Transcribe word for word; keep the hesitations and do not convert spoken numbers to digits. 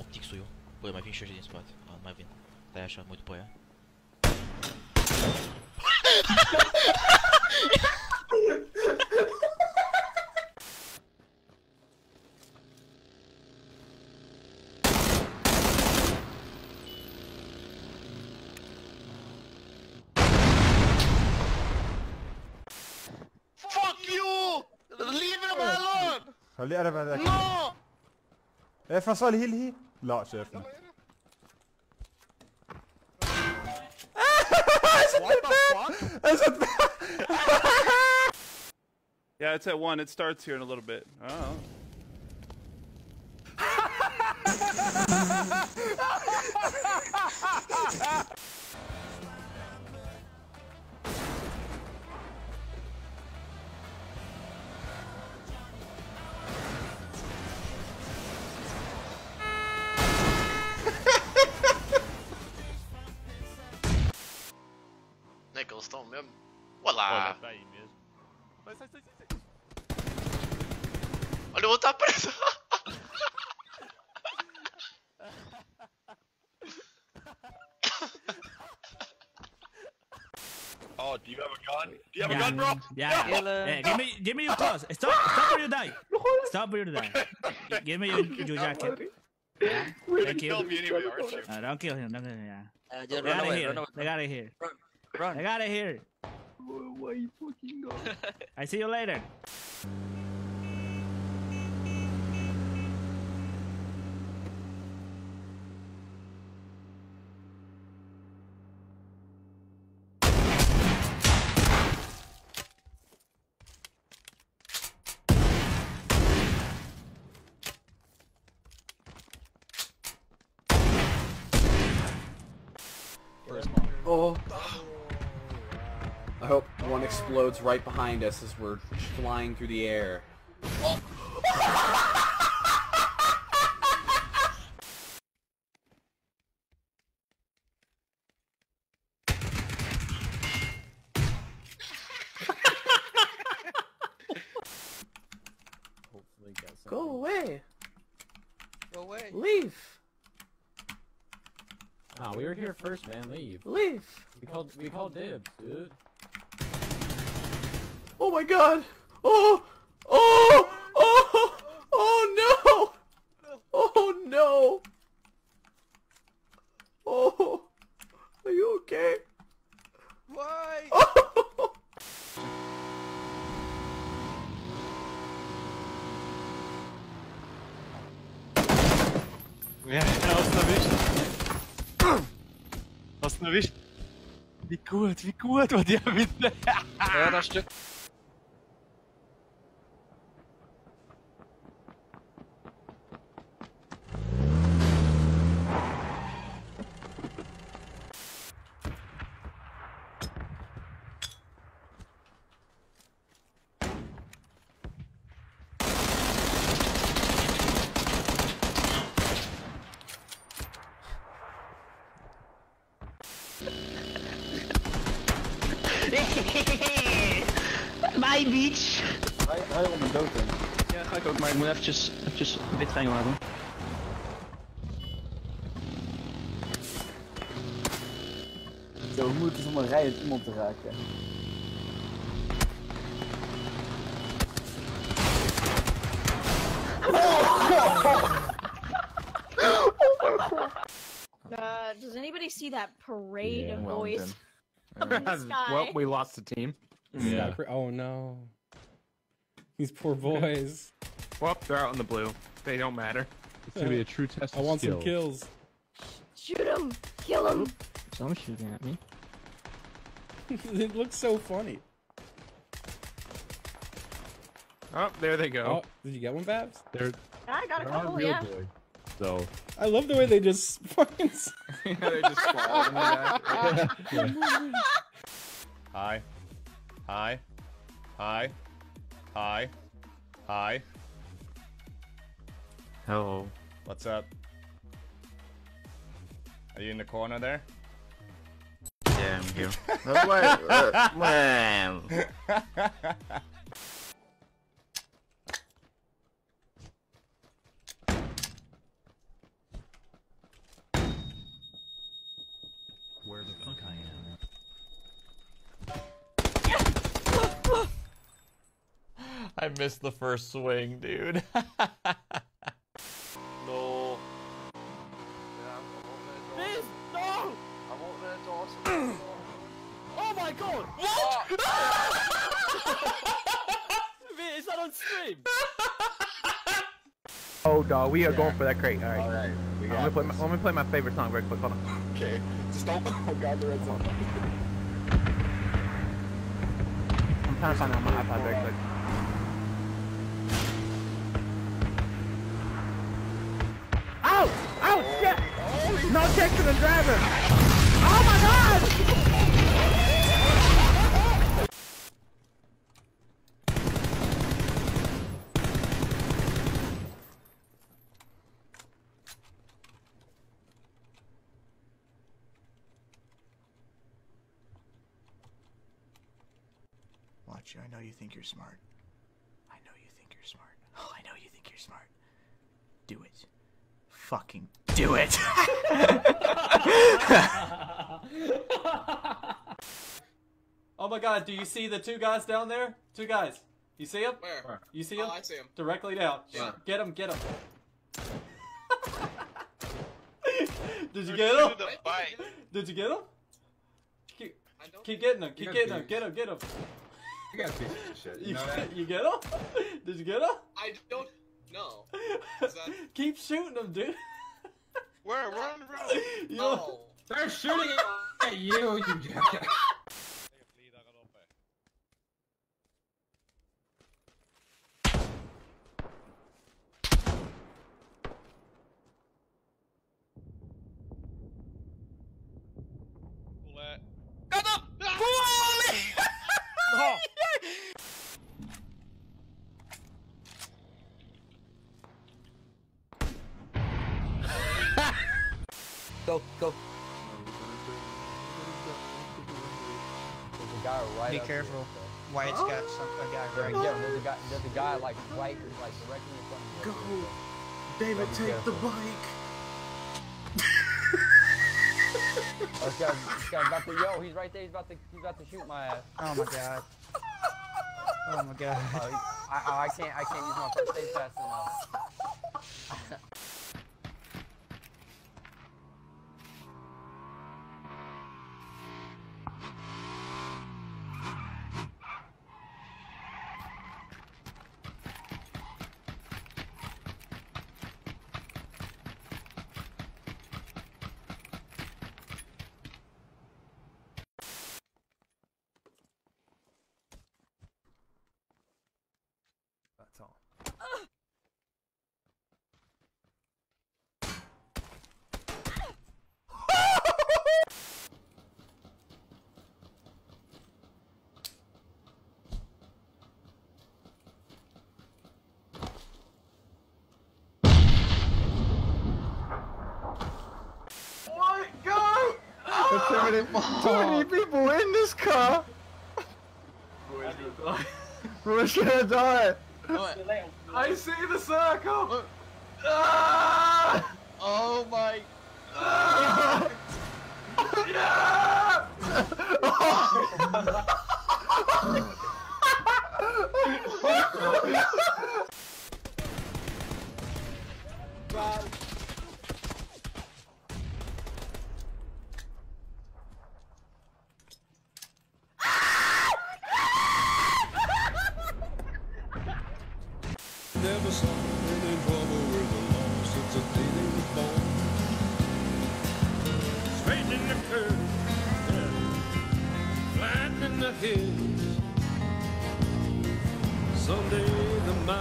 ti que sou eu. Băi, mai vin și ăștia din spate. Ah, mai vin. Stai așa, mă uit după aia. Fuck you! Leave him alone! خليه قرب عليك. No! ايه فصل هي اللي هي؟ لا شايفنا. What the fuck? Yeah, it's at one. It starts here in a little bit. Oh. Nichols, estão mesmo? Olá! Tá aí mesmo. Sai, sai, sai, sai. Olha o outro tá preso! Oh, do you have a gun? Do you have Yeah. a gun, bro? Yeah, yeah. Yeah, give me, give me your clothes. Stop, stop or you die. Stop or you die. G- Give me your, your jacket. Yeah. You're Thank gonna kill you. me anyway, aren't you? Uh, don't kill him. Don't kill him. Yeah. Uh, just They run got it away, here. run away. They got it here. Run. They got it here. Why you fucking go? I see you later. Oh. I hope one explodes right behind us as we're flying through the air. Go away! Go away. Leave! Nah, we were here first, man. Leave. Leave! We called. We called dibs, dude. Oh my god! Oh! Oh! Oh! Oh no! Oh no! Oh! Are you okay? Why? Oh! Ja, ostawisz. Ostawisz. Wie gut, wie gut, wat jij bent. Ja, dat stuk. Bye, bitch. Hij hij om een dood in. Ja, ga ik ook, maar ik moet eventjes, eventjes wit gaan laten. Zo, hoe moeilijk is om een rijdend iemand te raken? Uh, does anybody see that parade Yeah, of well boys done. up in the sky? Well, we lost the team. Yeah. Oh no. These poor boys. Well, they're out in the blue. They don't matter. It's gonna be a true test I of want skill. some kills. Shoot him! Kill him! Someone's shooting at me. It looks so funny. Oh, there they go. Oh, did you get one, Babs? They're, I got a they're couple, on real yeah. boy. So I love the way they just fucking. yeah, they just fall in the back. Hi. Hi. Hi. Hi. Hi. Hello. What's up? Are you in the corner there? Yeah, I'm here. Oh, wait, uh, man. I missed the first swing, dude. No. This! No! I won't let Dawson. Oh my god! What? Wait, is that on stream? Oh, dog, we are going for that crate. All right. All right. We Let me, play my, let me play my favorite song very quick. Hold on. Okay. Just don't. Oh god, the red zone. I'm trying to find it on my iPod very quick. Ow! Ow! Shit! No check to the driver! Oh my god! Watch you. I know you think you're smart. I know you think you're smart. Oh, I know you think you're smart. Do it. Fucking do it. Oh my god, do you see the two guys down there? Two guys. You see them? Where? You see them? Oh, I see him. Directly down. Yeah. Get them, get them. Did you get them? The bike. Did you get them? Keep, I don't keep getting them, You keep got getting them, these. get them, get them. You got a piece of shit. You You, know that? you get them? Did you get them? I don't know. Is that... Keep shooting them, dude. Where? Where on the road? You No. They're shooting at you, you jackass. Go, go. There's a guy right Be up careful. here, White's got some a guy so. right Yeah, there. there's a guy. There's a guy like right, like directly in front of you. Go. So David, be take careful. the bike. Oh, this guy's, this guy's about to. Yo, he's right there. He's about to. He's about to shoot my ass. Oh my god. Oh my god. Oh, he, I, I, I can't. I can't use my first aid fast enough. That's all. What? Go! There's too many, too many people in this car. We're gonna die. I see the circle. Ah! Oh my. Ah! Yeah! Never saw any trouble with the law since the day they was born. Straight in the curve, yeah. Flat in the hills. Someday the mountain